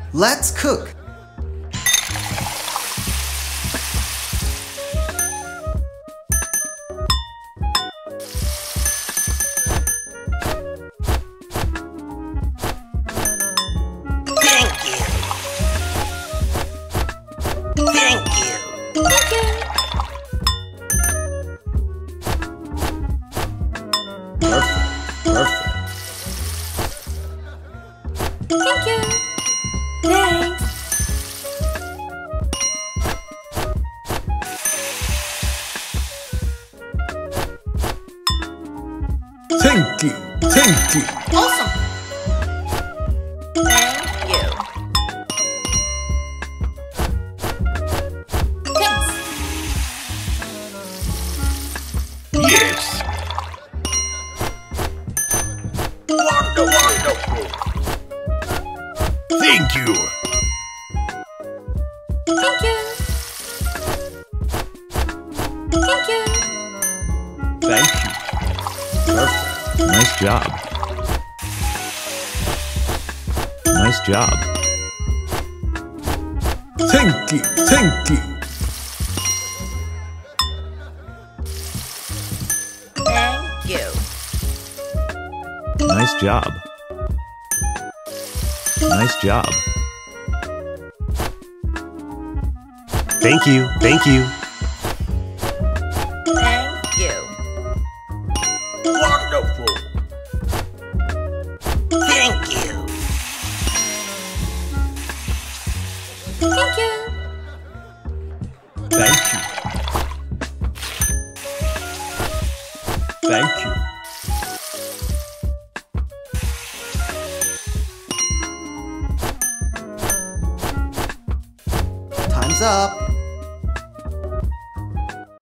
Let's cook. Thank you. Thank you. Thank you. Perfect. Thank you. Thanks. Thank you. Awesome. Thank you. Thanks. Yes. Wonderful. Thank you. Thank you. Thank you. Thank you. Perfect. Nice job. Nice job. Thank you. Thank you. Nice job. Nice job. Thank you. Thank you. Wonderful. Thank you. Thank you. Thank you. Thank you. Time's up.